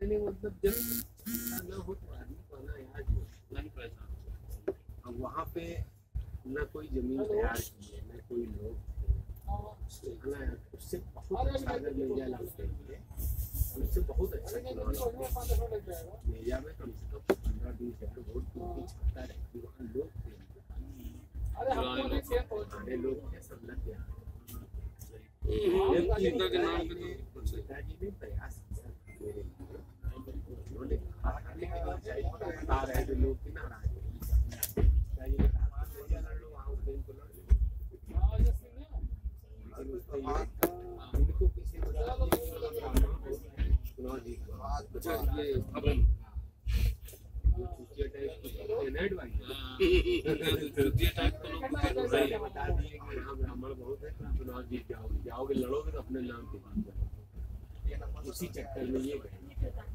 नहीं मतलब जब ना हो तो आदमी को ना यार नहीं पैसा। अब वहाँ पे ना कोई जमीन तैयार की है ना कोई लोग है ना, उससे बहुत अच्छा अगर मिल जाए लाभ के लिए उससे बहुत अच्छा मेजा में कम से कम 15-20 वोट की क्षमता रहती है। वहाँ लोग थे लोग थे सब लग गया पिताजी ने प्रयास किया मेरे लिए। उन्होंने कहा था लेकिन बता रहे थे लोग की नाराज पिताजी ने कहा कि लड़ लो आओ को लड़ लो इनको पीछे चुनाव जीत बता दिए कि यहाँ ब्राह्मण बहुत है चुनाव जीत जाओगे लड़ोगे तो अपने नाम पे जीत जाओगे। उसी चक्कर में ये गए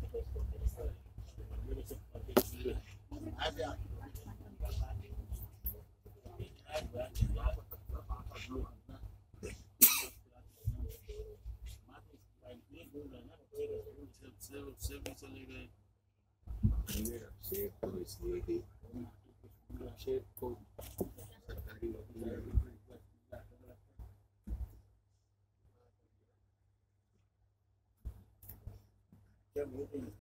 से भी चले गए शेख को इसलिए कि शेख को सरकारी नौकरी